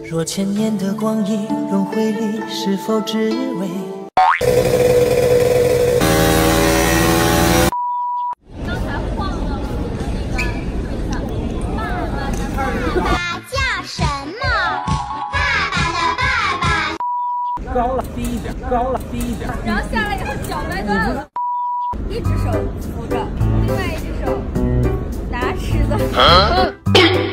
若千年的光阴轮回里，是否只为？ 刚才晃了我的那个爸爸的爸爸叫什么？爸爸的爸爸。 高了，低一点，高了，低一点。 然后下来以后脚掰断了，一只手扶着，另外一只手拿吃的。